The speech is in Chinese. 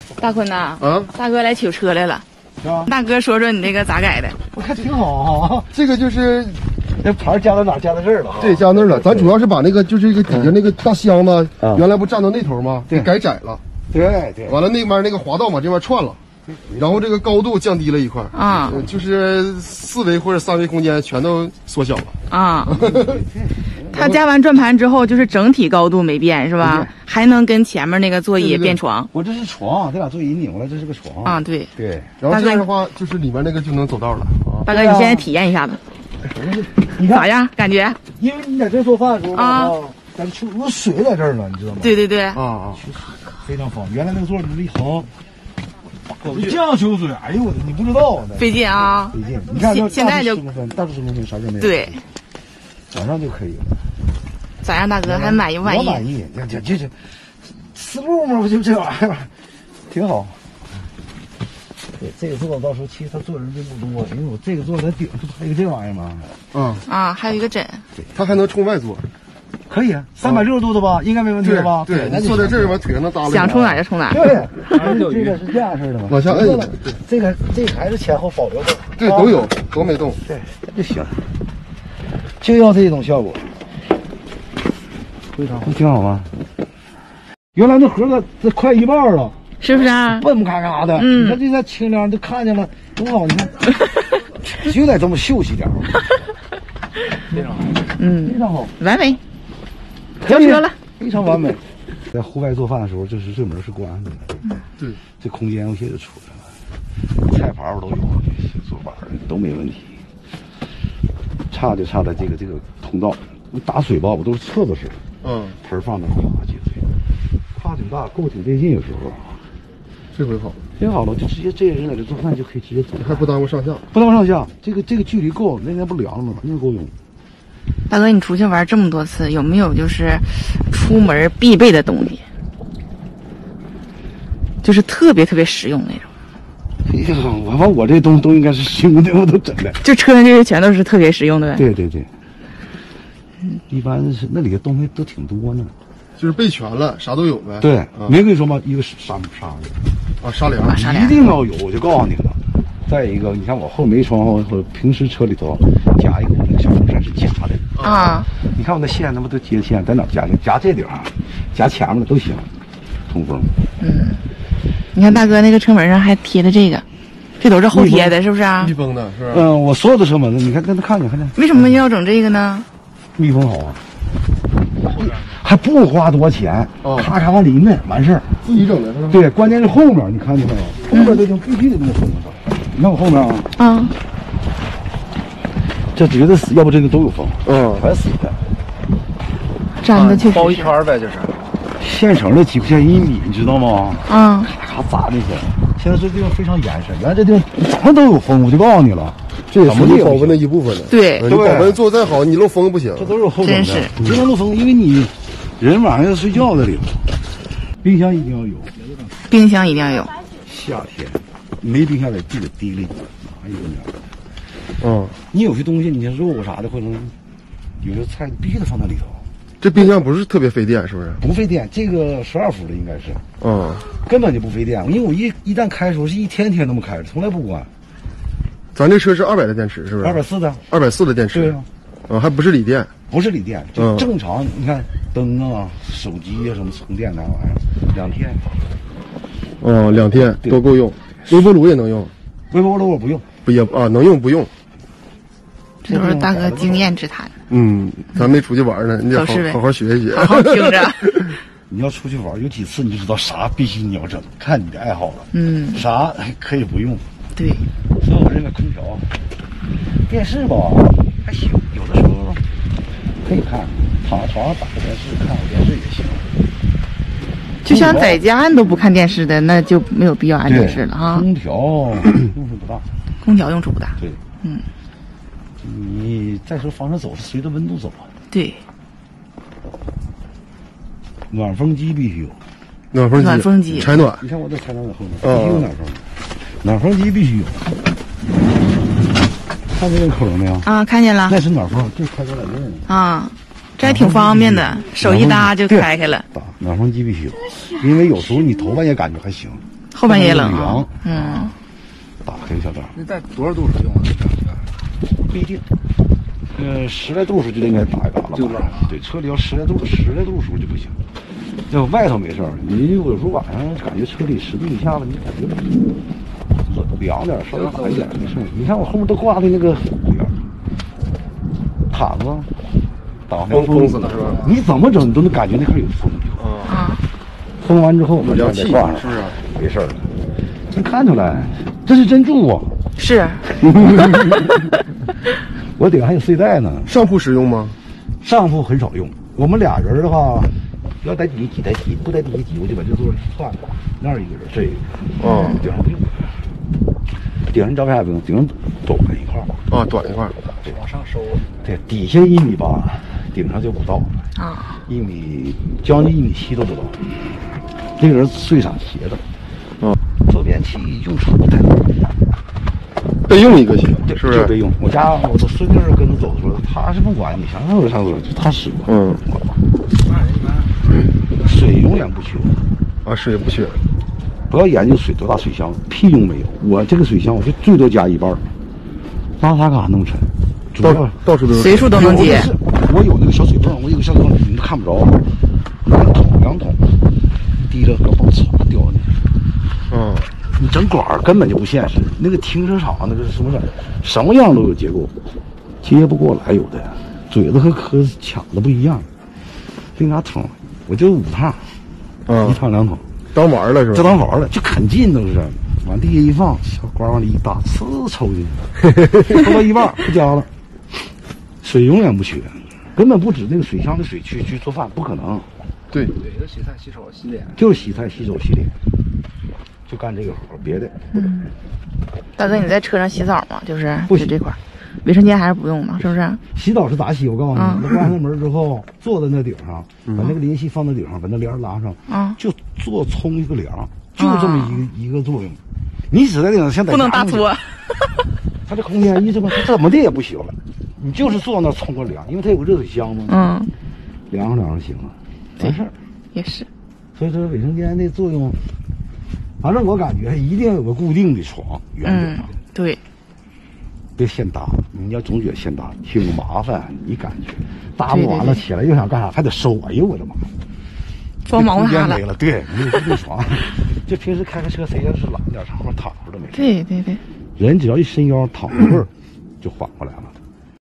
大坤呐，大哥来取车来了。 是吧？ 大哥，说说你这个咋改的？ 我看挺好哈。 这个就是那牌加到哪？加到这儿了。 对，加到那儿了。咱主要是把那个就是这个底下那个大箱子，原来不站到那头吗？ 对， 改窄了。 对对。 完了那边那个滑道往这边串了，然后这个高度降低了一块啊，就是4维或者3维空间全都缩小了啊。它加完转盘之后，就是整体高度没变是吧？还能跟前面那个座椅变床。 我这是床，这俩座椅拧过来，这是个床啊。对对。 然后这样的话，就是里面那个就能走道了。 大哥，你现在体验一下子， 你看咋样？感觉？ 因为你在这做饭的时候啊，咱出我水在这儿呢，你知道吗？ 对对对。 非常方便。原来那个座你一横。这样修水，哎呦我的，你不知道呢， 费劲啊！ 费劲。你看， 现在就大致10公分啥就没有。 对， 早上就可以了。 咋样，大哥？还满意不满意？ 我满意。这思路嘛，不就这玩意儿，挺好。对，这个座到时候其实他坐人并不多，因为我这个座在顶上配个这玩意儿嘛。 还有一个枕。 对，它还能冲外坐。 可以，360度的吧，应该没问题的吧？ 对，你坐在这儿吧，腿上能搭了。 想冲哪就冲哪。 对，这个是这样式的嘛。 往下摁。 这个还是前后保留的。 对，都有，都没动。 对，就行。就要这种效果。非常好，挺好吧？原来那盒子这快一半了， 是不是啊？ 笨咔咔的。你看这才清凉，都看见了，多好！你看，就得这么秀气点。非常好。非常好， 完美。交车了， 非常完美。在户外做饭的时候，这门是关的。 对， 这空间有些就出来了，菜盘都有，做板都没问题。差就差在这个通道，打水吧，我都是侧着水。盆放那夸接水，夸挺大，够挺费劲，有时候。 这回好， 挺好了，就直接这人在这做饭就可以直接走， 还不耽误上下。 不耽误上下，这个距离够，那天不凉了吗？完全够用。 大哥，你出去玩这么多次，有没有就是出门必备的东西？就是特别实用那种。 哎呀，我这都应该是实用的，我都整的。 就车上这些全都是特别实用的呗。 对对对。一般是那里的东西都挺多呢。 就是备全了，啥都有呗。 对，没跟你说吗？一个沙梁，一定要有，我就告诉你了。再一个，你看我后没窗户，或者平时车里头夹一个那个小风扇是夹的你看我那线，那不都接线，在哪夹的？夹这顶儿，夹前面的都行，通风。 你看大哥那个车门上还贴的这个，这都是后贴的，是不是啊？ 密封的是吧？ 我所有的车门子，你看看见。 为什么要整这个呢？ 密封好啊。还不花多少钱，咔咔往里一摁完事儿， 自己整的是吧？ 对，关键是后面，你看见没有？后面这就必须得这么封上。你看我后面啊，这绝对死，要不这个都有风，全死的。 粘的确实包一圈呗，就是现成的几块钱1米，你知道吗？咔咔砸那些。现在这地方非常严实，原来这地方怎么都有风，我就告诉你了。 这也是保温的一部分了。 对， 你保温做再好，你漏风不行。 这都是后整的， 你不能漏风，因为你人晚上要睡觉在里头。冰箱一定要有， 冰箱一定要有。 夏天没冰箱得地里哪有呢？你有些东西，你像肉啥的，或者有些菜必须得放在里头。 这冰箱不是特别费电，是不是？ 不费电，这个12伏的应该是。根本就不费电，因为我一旦开的时候是一天那么开着，从来不关。 咱这车是200的电池，是不是 ？240的 ，240的电池。 对啊， 还不是锂电。 不是锂电，就正常。你看灯啊、手机啊什么充电那玩意儿，2天。 2天都够用。微波炉也能用。 微波炉我不用。 能用不用？ 这都是大哥经验之谈。 咱没出去玩呢，你得好好学一学， 好好听着。 你要出去玩，有几次你就知道啥必须你要整，看你的爱好了。啥可以不用。 对。 所以我认为空调、电视吧还行，有的时候可以看，躺在床上打个电视，看会电视也行。 就像在家你都不看电视的，那就没有必要安电视了哈。 空调用处不大。 空调用处不大。 对。你再说防止走是随着温度走啊。 对。 暖风机必须有。 暖风机柴暖。 你看我这柴暖在后面，必须有暖风。暖风机必须有。看见这个口了没有？ 看见了。 那是暖风，这开关在这儿呢。这还挺方便的，手一搭就开开了。 暖风机必须有，因为有时候你头半夜感觉还行， 后半夜冷啊。 嗯。 打开小灯。 那在多少度使用啊？ 不一定。10来度时就应该打一打了。就冷。对，车里要10来度时候就不行。要外头没事儿，你有时候晚上感觉车里10度以下了，你感觉凉点，稍微打一点没事。你看我后面都挂的那个毯子，挡风死了是吧？ 你怎么整你都能感觉那块有风。封完之后我凉气挂上， 是不是？ 没事了。能看出来，这是真住啊！ 是。 我顶上还有睡袋呢。 上铺实用吗？ 上铺很少用。我们俩人的话，要在底下挤在挤，不在底下挤，我就把这座换了。那儿一个人，这一个。顶上不用。顶上招牌也不用，顶上短一块。 短一块。 对，往上收。对，底下1.8米，顶上就不到。将近1.7米都不到。这个人睡上斜的。坐便器用处不太大。 备用一个行，是不是？ 就备用。我的孙女跟着走的时候，他是不管你，想上就上走，他使过。水永远不缺。 水不缺。 不要研究水多大水箱，屁用没有。我这个水箱我就最多加1半，拉它干啥那么沉？ 到处都是， 随处都能接。 我有那个小水泵，我有个小水泵，你们看不着。2桶，提着个泵唰掉进去。你整管根本就不现实。那个停车场那个什么样都有结构，接不过来有的，嘴子和壳子抢的不一样。这拿桶，我就5趟，1趟2桶， 当玩了是吧？ 就当玩了，就啃劲都是，往地下一放，小管往里一搭，呲抽进去，抽到一半不加了。水永远不缺，根本不止那个水箱的水去做饭，不可能。 对， 就洗菜、洗手、洗脸， 就是洗菜、洗手、洗脸，就干这个活，别的。 大哥，你在车上洗澡吗？就是这块，卫生间还是不用的，是不是？ 洗澡是咋洗？我告诉你，那关上门之后，坐在那顶上，把那个淋洗放在顶上，把那帘拉上，就做冲一个凉，就这么一个作用。你只在顶上像不能大搓， 它这空间一这么，它怎么的也不行了。你就是坐那冲个凉，因为它有个热水箱嘛。凉就行了，完事儿。 也是。 所以说卫生间的作用，反正我感觉一定要有个固定的床，原则上。 对。 别现搭，你要总觉得现搭挺麻烦，你感觉搭不完了起来又想干啥，还得收。哎呦我的妈！ 装毛啥了？ 没了，对，没有固定床。就平时开个车，谁要是懒点，上面躺着都没事。 对。 人只要一伸腰躺一会儿，就缓过来了。